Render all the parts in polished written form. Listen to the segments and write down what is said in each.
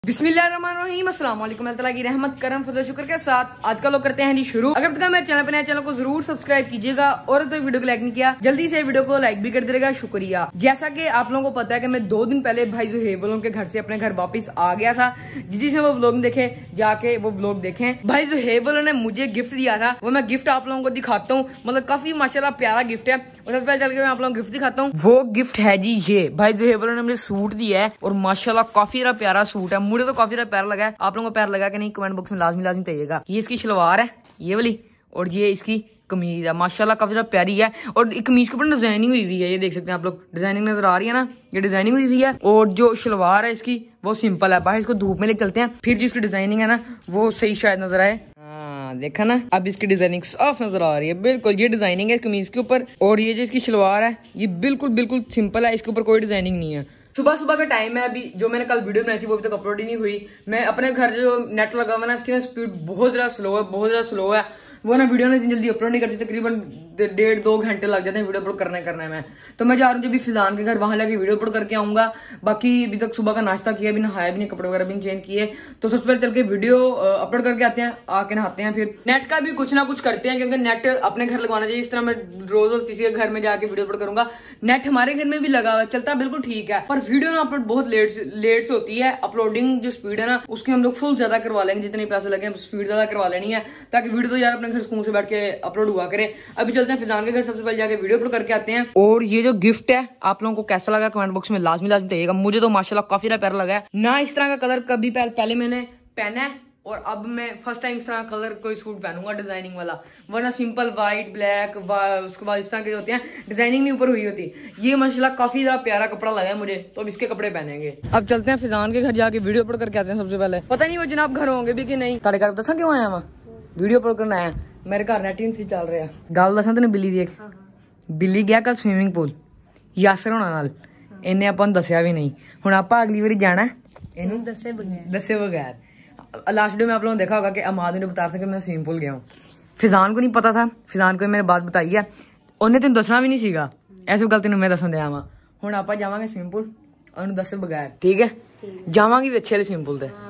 बिस्मिल्लाहिर्रहमानिर्रहीम, अस्सलाम वालेकुम, अल्लाह ताला की रहमत करम फजल शुक्र के साथ आज का लोग करते हैं जी शुरू। अगर तक मेरे चैनल पर नए, चैनल को जरूर सब्सक्राइब कीजिएगा और तो वीडियो को लाइक नहीं किया जल्दी से वीडियो को लाइक भी कर दीजिएगा, शुक्रिया। जैसा कि आप लोगों को पता है कि मैं 2 दिन पहले भाई ज़ुहैब के घर से अपने घर वापस आ गया था। जिसने वो व्लॉग देखे जाके वो व्लॉग देखें। भाई ज़ुहैब ने मुझे गिफ्ट दिया था, वो मैं गिफ्ट आप लोगों को दिखाता हूँ। मतलब काफी माशाल्लाह प्यारा गिफ्ट है और सबसे पहले चल के मैं आप लोगों को गिफ्ट दिखाता हूँ। वो गिफ्ट है जी ये भाई ज़ुहैब ने मुझे सूट दिया है और माशाल्लाह काफी ज्यादा प्यारा सूट है। मुझे तो काफी ज्यादा प्यारा लगा है। आप लोगों को प्यारा लगा कि नहीं कमेंट बॉक्स में लाजमी बताइएगा। ये इसकी शलवार है ये वाली और ये इसकी कमीज है, माशाल्लाह काफी ज्यादा प्यारी है। और कमीज के ऊपर डिजाइनिंग हुई हुई है, ये देख सकते हैं आप लोग, डिजाइनिंग नजर आ रही है ना, ये डिजाइनिंग हुई हुई है। और जो शलवार है इसकी वो सिंपल है। बाहर इसको धूप में लेके चलते हैं, फिर जो इसकी डिजाइनिंग है ना वो सही शायद नजर आए। देखा ना, अब इसकी डिजाइनिंग साफ नजर आ रही है। बिल्कुल ये डिजाइनिंग है कमीज के ऊपर और ये जो इसकी शलवार है ये बिल्कुल सिंपल है, इसके ऊपर कोई डिजाइनिंग नहीं है। सुबह का टाइम है अभी। जो मैंने कल वीडियो बनाई थी वो अभी तक अपलोड ही नहीं हुई। मैं अपने घर जो नेट लगा हुआ ना उसकी स्पीड बहुत ज्यादा स्लो है। वो ना वीडियो ना जल्दी अपलोड नहीं करती, तकरीबन 1.5-2 घंटे लग जाते हैं वीडियो अपलोड करने में। तो मैं जा रहा हूँ जब भी फिजान के घर, वहां जाके वीडियो अपलोड करके आऊंगा। बाकी अभी तक सुबह का नाश्ता किया, अभी नहाया भी नहीं, कपड़े वगैरह भी नहीं चेंज किए। तो सबसे पहले चल के वीडियो अपलोड करके आते हैं, आके नहाते हैं, फिर नेट का भी कुछ ना कुछ करते हैं क्योंकि नेट अपने घर लगवाना चाहिए। इस तरह मैं रोज किसी के घर में जाके वीडियो अपलोड करूंगा। नेट हमारे घर में भी लगा हुआ चलता बिल्कुल ठीक है, पर वीडियो ना अपलोड बहुत लेट से होती है। अपलोडिंग जो स्पीड है ना उसकी हम लोग फुल ज्यादा करवा लेंगे, जितने पैसे लगे स्पीड ज्यादा करवा लेनी है ताकि वीडियो तो यार अपने घर सुकून से बैठ के अपलोड हुआ करे। अभी चलते हैं फिजान के घर, सबसे पहले जाके वीडियो अपलोड करके आते हैं। और ये जो गिफ्ट है आप लोगों को कैसा लगा कमेंट बॉक्स में लाजमी बताइएगा। मुझे तो माशाल्लाह काफी प्यारा लगा है ना। इस तरह का कलर कभी पहले मैंने पहना है और अब मैं फर्स्ट टाइम इस तरह कलर कोई सूट पहनूंगा डिजाइनिंग वाला, वरना सिंपल व्हाइट ब्लैक उसके बाद इस तरह के होते हैं डिजाइनिंग नहीं ऊपर हुई होती। ये माशाल्लाह काफी ज्यादा प्यारा कपड़ा लगा है मुझे, तो अब इसके कपड़े पहनेंगे। अब चलते हैं फिजान के घर जाके वीडियो अपलोड करके आते हैं। सबसे पहले पता नहीं वो जनाब घर होंगे भी कि नहीं। तारे घर दसा क्यों आया वहां वीडियो अपलोड करना आया। मेरे घर नेट ही चल रहा है। गल दसा तेन बिल्ली दी, बिल्ली गया कल स्विमिंग पूल यासर होना नाल, इन्हें ਆਪਾਂ ਨੂੰ ਦੱਸਿਆ भी नहीं। ਹੁਣ ਆਪਾਂ अगली बारी जाना ਇਹਨੂੰ दसे बगैर। लास्ट वीडियो में आप लोगों ने देखा होगा कि अमाद ने बता सके मैं स्विमिंग पूल गया हूँ। फिजान को नहीं पता था, फिजान को मैंने बात बताई है, उन्हें तेन दसना भी नहीं सीगा। ऐसी गल तेन मैं दसन दिया वा। ਹੁਣ ਆਪਾਂ ਜਾਵਾਂਗੇ स्विमिंग पूल ਉਹਨੂੰ दसे बगैर, ठीक है। जावांगे भी अच्छे वाले स्विमिंग पूल ਤੇ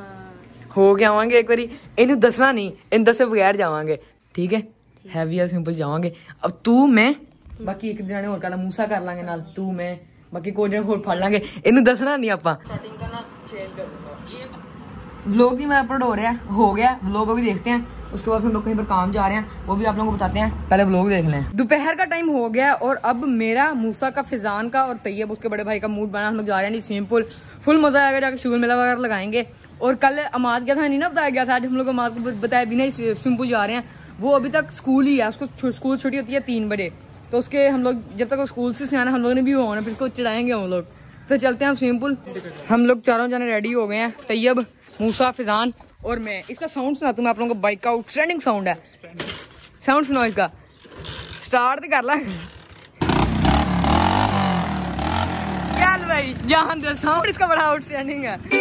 हो के आवांगे एक बारी, ਇਹਨੂੰ दसना नहीं, इन दसे बगैर जावांगे, ठीक है। हैवी वाला स्विमिंग पूल जावांगे। अब तू मैं बाकी एक जने होर करना, मूसा कर लांगे नाल, तू मैं बाकी कोई जने होर फड़ लांगे। इन्हू दसना नहीं आपा। सेटिंग करना चेंज कर दूंगा। ये व्लॉग ही मेरा अपलोड हो गया व्लॉग अभी देखते हैं, उसके बाद हम लोग कहीं पर काम जा रहे हैं, वो भी आप लोगों को बताते हैं। पहले व्लॉग देख लें। दोपहर का टाइम हो गया और अब मेरा, मूसा का, फिजान का और तैयब उसके बड़े भाई का मूड बना। हम लोग जा रहे हैं स्विमिंग पूल, फुल मजा आएगा, जाकर शूल मेला वगैरह लगाएंगे। और कल अमाद क्या था नहीं ना बताया गया था, आज हम लोग अमाद को बताया बिना स्विमिंग पूल जा रहे हैं। वो अभी तक स्कूल ही है, उसको स्कूल छुट्टी होती है 3 बजे, तो उसके हम लोग जब तक वो स्कूल से आना हम लोग ने भी वो होना, फिर उसको चढ़ाएंगे हम लोग। तो चलते हैं स्विमिंग पूल। हम लोग चारों जने रेडी हो गए हैं, तैयब, मूसा, फिजान और मैं। इसका साउंड सुना तुम्हें आप लोगों को, बाइक का आउटस्टैंडिंग साउंड है। साउंड सुनो इसका, स्टार्ट कर ला। चल भाई जान दे, साउंड इसका बड़ा आउटस्टैंडिंग है।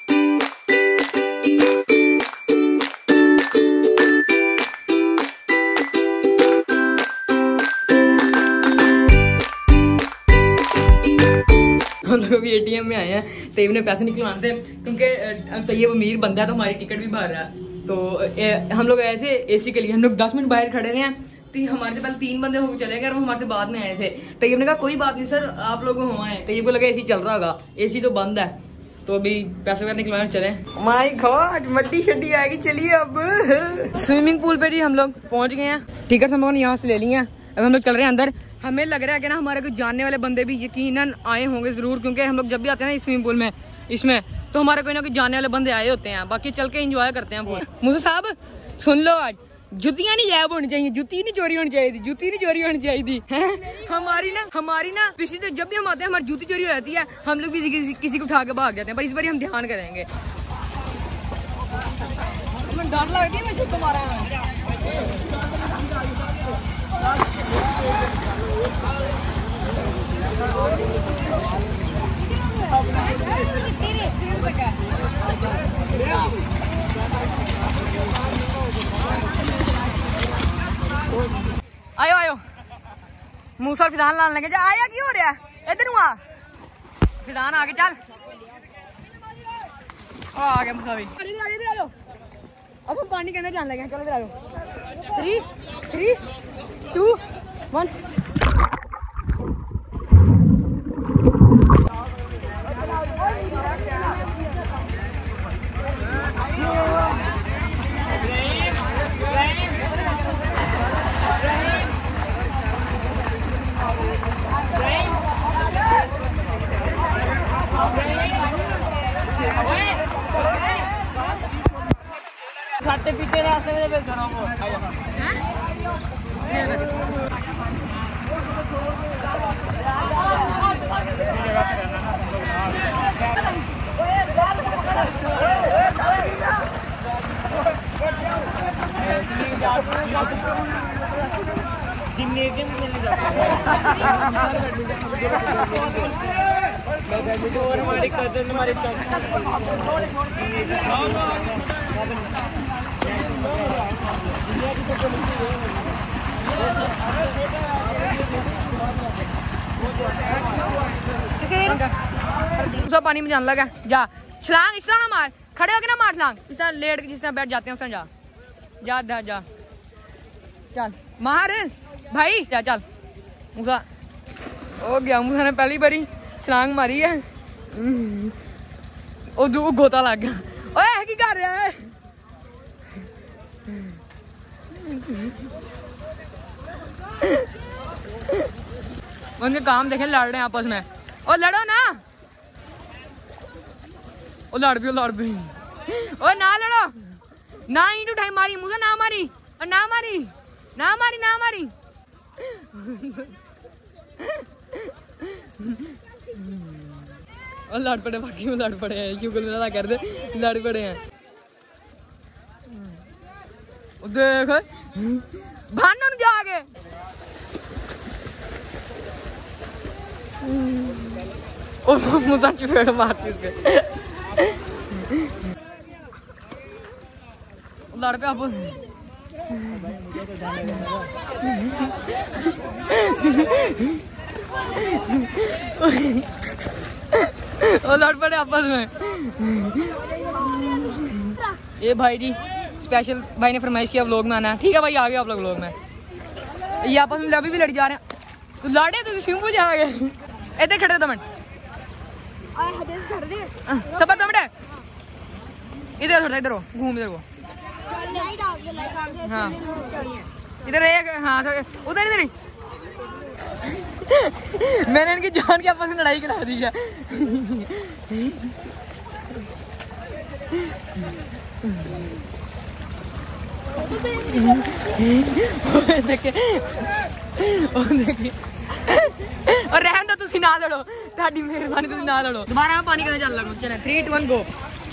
हम लोग अभी ATM में आए हैं, तैयब ने पैसे निकलवाने थे क्योंकि तैयब अमीर बंदा है तो हमारी टिकट भी भर रहा है। तो हम लोग आए थे AC के लिए। हम लोग 10 मिनट बाहर खड़े रहे हैं, हमारे से पहले 3 बंदे होकर चले गए और हमारे से बाद में आए थे। तैयब ने कहा कोई बात नहीं सर, आप लोग वहाँ आए। तैयब को लगा AC चल रहा होगा, AC तो बंद है। तो अभी पैसे वगैरह निकलवाने चले। माय गॉड मट्टी शड्डी आएगी। चलिए अब स्विमिंग पूल पे जी हम लोग पहुंच गए हैं, टिकट हम लोगों ने यहाँ से ले ली है। अब हम लोग चल रहे हैं अंदर। हमें लग रहा है कि ना हमारे कुछ जानने वाले बंदे भी यकीनन आए होंगे जरूर, क्योंकि हम लोग जब भी आते हैं ना स्विमिंग पूल में इसमें, तो हमारे कोई ना कोई जानने वाले बंदे आए होते हैं। बाकी चल के एंजॉय करते हैं पूल। मुझे साहब सुन लो, आज जुतियां नहीं गायब होनी चाहिए, जुती नहीं चोरी होनी चाहिए, जुती नहीं चोरी होनी चाहिए। हमारी ना पिछली तो जब भी हम आते हैं हमारी जूती चोरी हो जाती है, हम लोग भी किसी को उठा के भाग जाते हैं, पर इस बार हम ध्यान करेंगे। डर लगती है मैं जुत्ता मारा है। आयो आयो मूसा फिजान लाने लगे जा। आया की हो रहा है, इधर आ फिजान आगे चल। आ गया मुसा भी। इधर आ लो। अब हम पानी के अंदर जाने लगे हैं। चलो इधर आ लो। 3 2 1। खाते पीते रास्ते में फिर घरों को जिम्नेजियम खेलने जाते और हमारी कजन हमारे पानी में जाने लगा। जा छलांग इस तरह ना मार, खड़े होके ना मार छलांग, इस तरह लेट के जिस तरह बैठ जाते हैं उस तरह जा जा जा जा चल मार भाई जा चल। मूसा हो गया, मूसा ने पहली बारी छलांग मारी है। ओ दू गोता लग गया। ओए की कर रहा है? उनके काम देखे लड़ रहे हैं आपस में। ओ लड़ो ना, ओ लड़ भी ओ ना लड़ो ना, ईंट उठाई मारी मुझे ना मारी और ना मारी ना मारी ना मारी। और लड़ पड़े, बाकी वो लड़ पड़े हैं, युगल में कर दे लड़ पड़े हैं। देख भानन जागे मुझे चपेट मारती उसके लड़ पे आप लड़ पड़े आपस में। ये भाई जी स्पेशल भाई ने फरमाइश किया व्लॉग में आना है। ठीक है भाई आ गए आप लोग व्लॉग में। ये आपस में अभी भी लड़ जा रहे हैं। तो लड़े तो सिंपल जा गए। इधर खड़े 2 मिनट सबर 2 मिनट इधर थोड़ा इधर घूम इधर को। हाँ इधर एक हाँ उधर इधर ही। मैंने इनकी जान के आपस में लड़ाई करा दी है। और रहन दो तुसी ना लड़ो, ताड़ी मेहरबानी तुसी ना लड़ो। दोबारा पानी के अंदर चल लगो। चले 3 2 1 गो।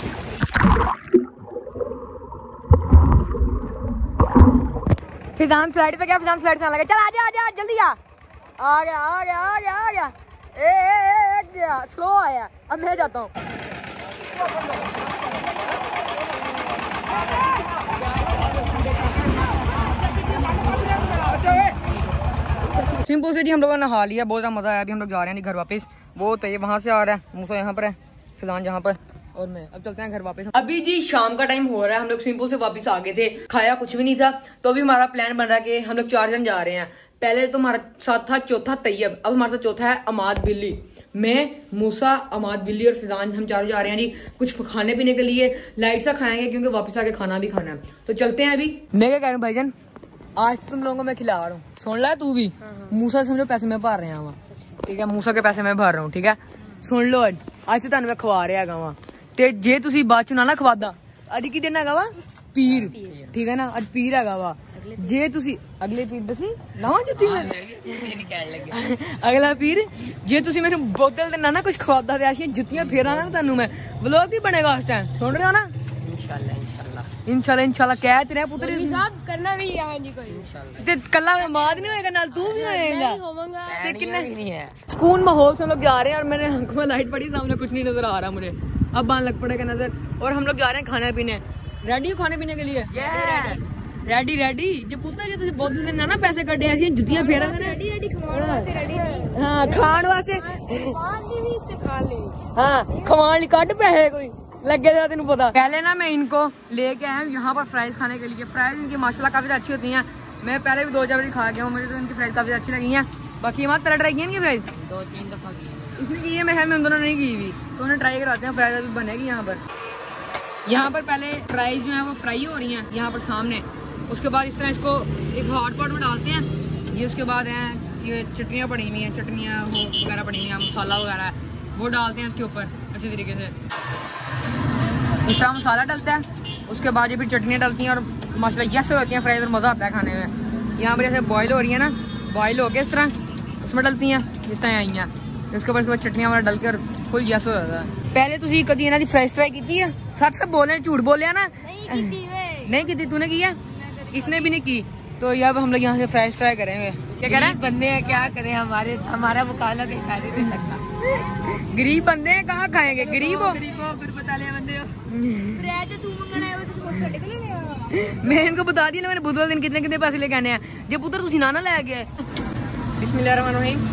फिजान स्लाइड पे क्या, फिजान स्लाइड से आने लगा। चल आजा आजा जल्दी आ गया आ गया आ गया आ गया। ए गया स्लो आया। अब मैं जाता हूँ। सिंपल सिटी हम लोगों ने नहा लिया, बहुत ज़्यादा मजा आया। अभी हम लोग जा रहे हैं घर वापस। वो तो ये वहां से आ रहा है, मूसा यहाँ पर है, फिजान जहाँ पर और मैं। अब चलते हैं घर वापस। अभी जी शाम का टाइम हो रहा है। हम लोग सिंपल से वापस आ गए थे, खाया कुछ भी नहीं था। तो अभी हमारा प्लान बन रहा है कि हम लोग 4 जन जा रहे हैं। पहले तो हमारा साथ था चौथा तैयब, अब हमारे साथ चौथा है अमाद बिल्ली। मैं, मूसा, अमाद बिल्ली और फिजान हम चारों जा रहे हैं जी कुछ खाने पीने के लिए। लाइट सा खाएंगे क्योंकि वापस आके खाना भी खाना है। तो चलते हैं। अभी मैं क्या कह रहा हूँ भाईजान, आज तो तुम लोगों को मैं खिला रहा हूँ, सुन ला तू भी। मूसा समझो पैसे में भर रहे हैं वहाँ, ठीक है। मूसा के पैसे मैं भर रहा हूँ, ठीक है। सुन लो आज तो तुहानू मैं खवा रहा है वहाँ। ते जे तुसी बाद चो ना खवादा, अज की दिन है वा पीर, ठीक है ना। अज पीर है वा। जे तुसी अगले पीर दसी लावा जुत्ती अगला पीर जे तुसी मेरे बोतल देना ना कुछ खवादा ते जुत्तियां फेरा ना तुहानू मैं। व्लॉग भी बनेगा उस टाइम, सुन रहे हो ना। इंशाल्लाह इंशाल्लाह कह तेरे पुत्र साहब करना भी है जी कोई ते कल्ला माद नहीं होएगा, नाल तू भी होएगा। होवांगा नहीं है सुकून माहौल से हम लोग जा रहे हैं। और मैंने आंखों में लाइट पड़ी, सामने कुछ नहीं नजर आ रहा मुझे। अब बान लग पड़ेगा नजर। और हम लोग जा रहे हैं खाने पीने। रेडी हो खाने पीने के लिए? रेडी रेडी जो पुत्र जो तुझे बोतल देना ना पैसे कटे ऐसी जुत्तियां फेरा रेडी रेडी खवाण वास्ते रेडी है। हाँ खाण वास्ते खाण दी भी ते खाण ली। हाँ खवाण ली कट पैसे कोई लगे था तेन पता। पहले ना मैं इनको लेके आया हूँ यहाँ पर फ्राइज खाने के लिए। फ्राइज इनकी माशाल्लाह काफी अच्छी होती हैं। मैं पहले भी 2 बार खा गया हूँ, मुझे तो इनकी फ्राइज काफी अच्छी लगी हैं। बाकी हमारे पहले ट्राई की है इनकी फ्राइज 2-3 दफा की है इसने की है, मैं उन दोनों नहीं की हुई, तो उन्हें ट्राई कराते हैं। फ्राइज अभी बनेगी यहाँ पर। यहाँ पर पहले फ्राइज जो है वो फ्राई हो रही हैं यहाँ पर सामने। उसके बाद इस तरह इसको एक हॉट पॉट में डालते हैं। ये उसके बाद है ये चटनियाँ पड़ी हुई हैं, चटनियाँ वगैरह पड़ी हुई हैं, मसाला वगैरह वो डालते हैं इसके ऊपर अच्छी तरीके से। इस तरह मसाला डलता है, उसके बाद ये फिर चटनियाँ डलती हैं और माशाल्लाह जैसे होती हैं फ्राइज और मज़ा आता है खाने में। यहाँ पर जैसे बॉयल हो रही है ना, बॉयल होके इस तरह उसमें डलती हैं जिस तरह आई हैं। उसके बाद चटनियाँ वगैरह डल कर फुल जैसे हो जाता है। पहले तुझे कभी इन्होंने फ्राइज ट्राई की है? सच सब बोले, झूठ बोले ना? नहीं की थी। तूने की है? इसने भी नहीं की। तो यार हम लोग यहाँ से फ्राइज ट्राई करेंगे। क्या कह रहे हैं? बंदे हैं, क्या करें, हमारा मुकाबला कहीं खा नहीं सकता। गरीब बंदे हैं, कहाँ खाएंगे? गरीब हो बंदे हो। मैंने इनको बता दिया ना, मैंने बुधवार दिन कितने कितने पैसे लेके आने हैं। जब पुत्र तुसी नाना लै गया। बिस्मिल्लाहिर्रहमानिर्रहीम।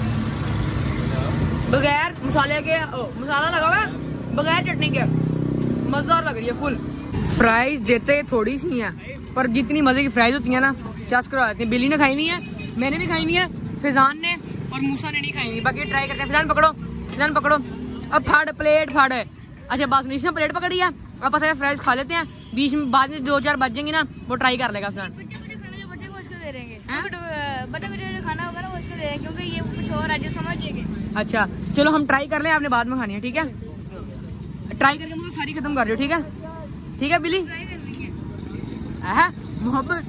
बगैर मसाले के मसाला लगा हुआ है, बगैर चटनी के मजेदार लग रही है फुल। फ्राइज देते थोड़ी सी हैं, पर जितनी मजे की फ्राइज होती है ना चस करा देती है। बिल्ली ने खाई हुई है, मैंने भी खाई हुई है, फिजान ने और मूसा ने नहीं खाई हुई। बाकी ट्राई करते हैं। फिजान पकड़ो, फिजान पकड़ो। अब फाड़ प्लेट फाड़। अच्छा बस इसने प्लेट पकड़ी है, अब बस फ्राइज खा लेते हैं। बीच में बाद में 2-4 बच जाएंगे ना, वो ट्राई कर लेगा फिजान। बच्चे को उसको दे देंगे, बच्चे को जो खाना होगा ना वो उसको दे देंगे, क्योंकि ये कुछ और है समझ जाएंगे। अच्छा चलो हम ट्राई कर लें, आपने बाद में खानी है, ठीक है? ट्राई करके मुझे सारी खत्म कर रही हो, ठीक है? ठीक है बिल्ली? मोहब्बत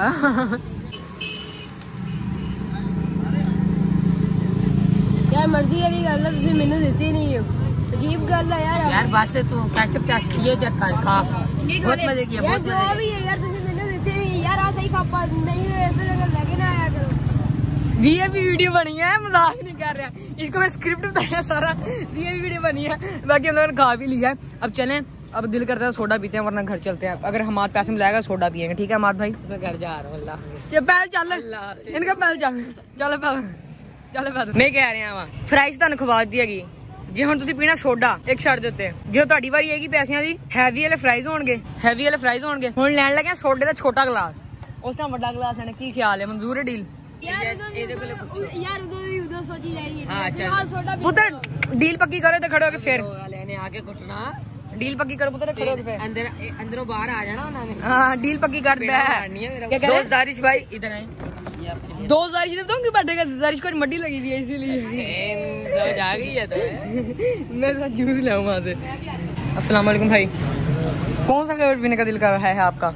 यार मर्जी वाली गल है, तुसीं मैनूं दित्ती नहीं है। अजीब गल है यार बस तू केचप ये चेक कर खा, बहुत मजे की है, यार बहुत जो मजे भी है यार, तुसीं मैनूं दित्ती नहीं यार। आ सही खापा नहीं है, इधर अगर लेके ना आया करो। वीआईपी वीडियो बनी है, मजाक नहीं कर रहा। इसको मैं स्क्रिप्ट बताया सारा, वीआईपी वीडियो बनी है। बाकी हम लोगों ने खा भी लिया है। अब चलें, अब दिल करता है सोडा पीते हैं, वरना घर चलते हैं। अगर हमारे पैसे में लाएगा सोडा पियेंगे, ठीक है हमारे भाई? मैं घर जा रहा हूँ। अल्लाह पैल चल, इनका पैल चल, चलो पैल चलो पैल। नहीं कह रहे हैं फ्राइज तुहानू खवा दी हैगी जे हुण तुसीं पीना सोडा एक छड़ दे उत्ते। जो तुहाडी वारी आएगी पैसिਆਂ ਦੀ हैवी वाले फ्राइज होणगे, हैवी वाले फ्राइज होणगे। हुण लैण लगे सोडे दा छोटा गिलास, उस टाइम बड़ा गिलास लेना। की ख्याल है, मंजूर है डील? यार उधर सोची जाएगी। हां पुत्र डील पक्की करो तो खड़े होके फिर लेने आके घुटना डील पक्की करो पुत्र, खड़े होके फिर अंदरों बाहर आ जाना उन्होंने। हां डील पक्की कर दे। क्या कह रहे हैं? दारिश भाई इधर आए। 2 जारिश तो क्यों बैठेगा? जारिश को मड्डी लगी हुई है इसीलिए जा गई है तो मैं जूस लाऊं वहां से। अस्सलाम वालेकुम भाई, कौन सा फ्लेवर पीने का दिल कर रहा है आपका?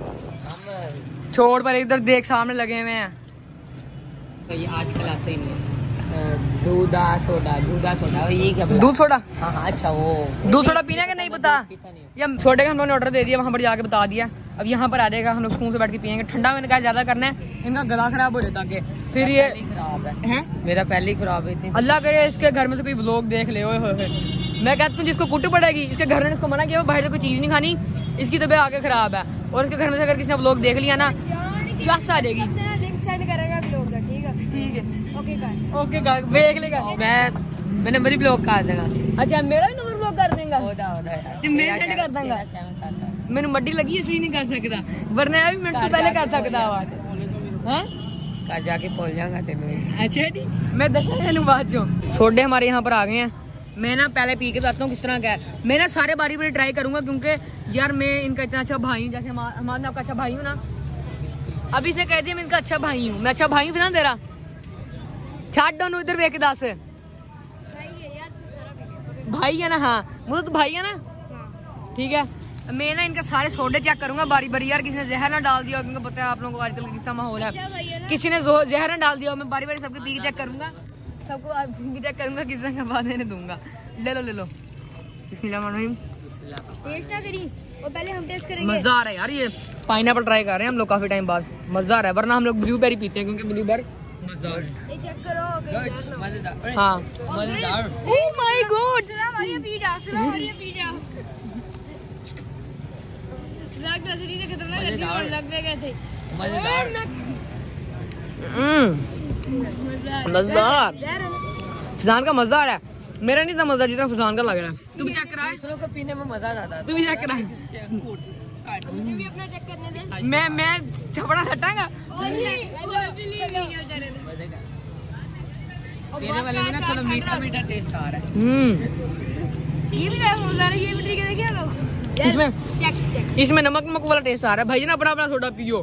छोड़ पर इधर देख, सामने लगे हुए हैं। तो ये आजकल आते ही नहीं है। दूधा सोडा ये क्या? दूध सोडा? हाँ अच्छा वो दूध सोडा पीने का नहीं पता या सोडे का हम लोगों ने ऑर्डर दे दिया, वहाँ पर जाके बता दिया। अब यहाँ पर आ जाएगा, हम लोग सुकून से बैठ के पियेंगे। ठंडा मैंने कहा ज्यादा करना है, इनका गला खराब हो जाता है। फिर ये खराब है, मेरा पहले ही खराब है। अल्लाह करे इसके घर में से कोई व्लॉग देख ले। मैं कहता हूँ जिसको कुट पड़ेगी, इसके घर ने इसको मना किया बाहर से कोई चीज नहीं खानी, इसकी तबीयत आगे खराब है। और इसके घर में से अगर किसी ने व्लॉग देख लिया ना चस आ जाएगी। लिंक सेंड करेगा व्लॉग का, ठीक है? ठीक है ओके कर, ओके कर, देख लेगा। मैं नंबर ही ब्लॉक कर देगा। अच्छा मेरा भी नंबर ब्लॉक कर देगा? यार मैं सेंड कर दूंगा। मैंने मड्डी लगी इसलिए नहीं कर सकता, वरना भी मिनट तो पहले कर सकता है। घर जाके भूल जाऊंगा तेनू। अच्छा जी, मैं दसा बाद जो सोडे हमारे यहाँ पर आ गए हैं। मैं ना पहले पी के बताता हूँ किस तरह का है। मैं ना सारे बारी बारी ट्राई करूंगा, क्योंकि यार मैं इनका इतना अच्छा भाई हूँ। जैसे हमारा आपका अच्छा भाई हूँ ना, अभी इसने कह दिया मैं इनका अच्छा भाई हूँ। मैं अच्छा भाई हूँ ना तेरा? छाट दोनों इधर वेख दस भाई है ना? हाँ मुझे तो भाई है ना, ठीक है। मैं ना इनका सारे सोडे चेक करूंगा बारी बारी। यार किसी ने जहर ना डाल दिया, क्योंकि पता है आप लोगों को आजकल किसका माहौल है। किसी ने जहर ना डाल दिया, मैं बारी बारी सबके पी के चेक करूंगा, सबको पी के चेक करूंगा, किसी के बाद इन्हें दूंगा। ले लो बिस्मिल्लाहिर्रहमानिर्रहीम। टेस्ट ना करी और पहले हम टेस्ट करेंगे। मजा आ रहा है यार, ये पाइनएप्पल ट्राई कर रहे हैं हम लोग काफी टाइम बाद। मजा आ रहा है, वरना हम लोग ब्लूबेरी पीते हैं, क्योंकि ब्लूबेरी मजेदार है। ये चेक करो मजेदार। हाँ मजेदार। ओह माय गॉड, पिज़्ज़ा खतरनाक लग गए थे। मजेदार, फिजान का मजा आ रहा है। मेरा नहीं था मजा जितना फसान का लग रहा है। तू भी चेक करा, दूसरों को पीने में मजा आता है। तू भी चेक करा। मुझे भी अपना चेक करने दे। मैं थपड़ा सटांगा। तेरे वाले में ना थोड़ा मीठा मीठा टेस्ट आ रहा है। ये भी मजा है, ये भी ठीक है। देखिए लोग इसमें नमक नमक वाला टेस्ट आ रहा है। भाई ना अपना अपना सोडा पियो।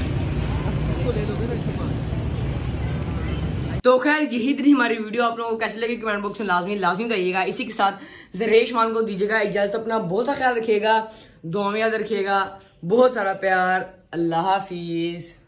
तो खैर यही थी हमारी वीडियो। आप लोगों को कैसी लगी कमेंट बॉक्स में लाजमी कहिएगा। इसी के साथ जरहेश मान को दीजिएगा इजाजत। अपना बहुत सा ख्याल रखिएगा, दुआ में याद रखिएगा। बहुत सारा प्यार। अल्लाह हाफिज।